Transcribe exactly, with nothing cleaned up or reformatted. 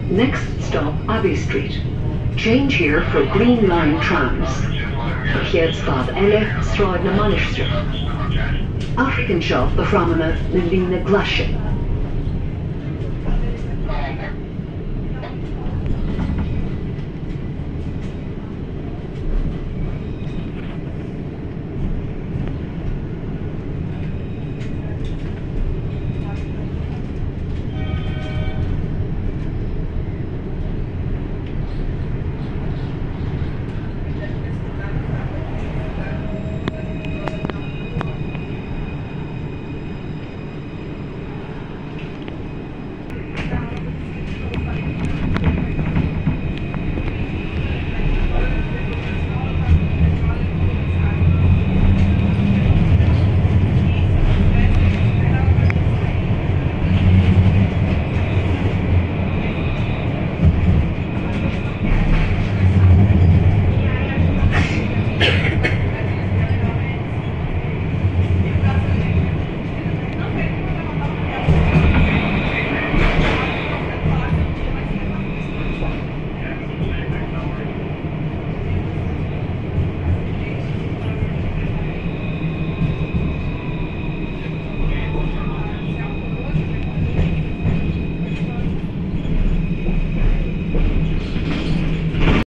Next stop, Abbey Street. Change here for Green Line trams. Kjedsbad Elle, Stroid na Manistri. African shop, the Framana, Lindina Glashe.